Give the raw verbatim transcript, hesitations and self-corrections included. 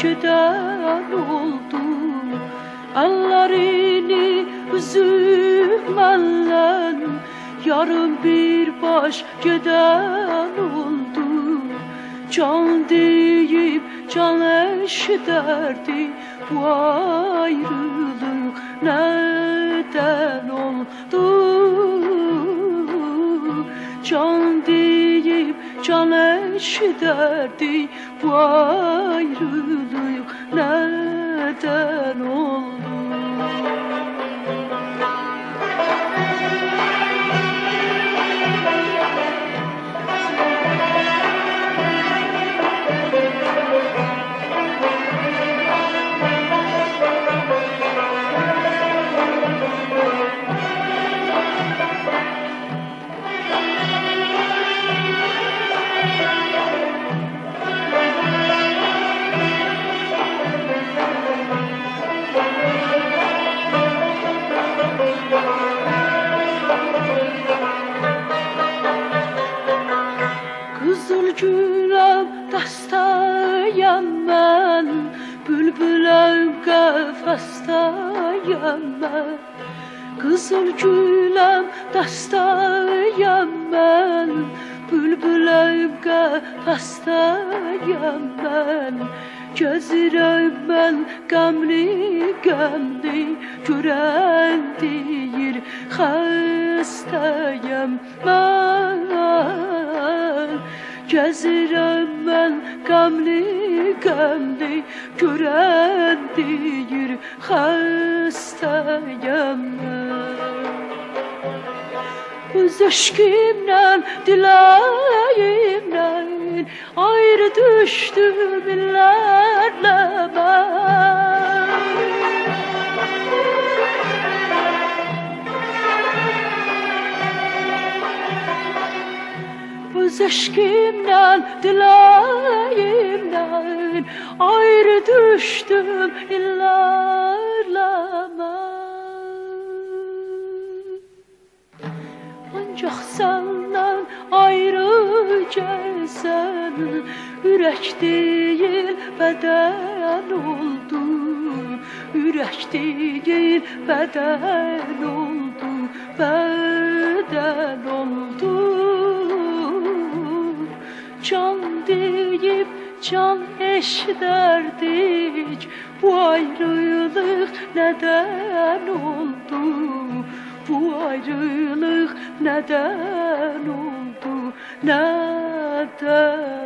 giden oldu. Ellerini üzülmenle yarın bir baş giden oldu. Can deyip can eşderdi, bu ayrılık neden oldu? Can deyip can eşderdi, bu ayrılık neden oldu? Kızıl gülüm dastayım ben, bülbülüm kafestayım ben. Kızıl gülüm dastayım ben, bülbülüm kafestayım ben. Gözlerim ben gamli gamli gören değil, hastayım ben. Gözlerim ben gamli gamli gören değil, hastayım ben. Öz aşkımla dileğimle ayrı düştüm illerle ben. Öz aşkımla dileğimle ayrı düştüm illerle ben. Ancak senden ayrı gelsen, yürek değil beden oldu. Yürek değil beden oldu, beden oldu. Can deyip can eşderdik, bu ayrılık neden oldu? Bu ayrılık neden oldu? Neden?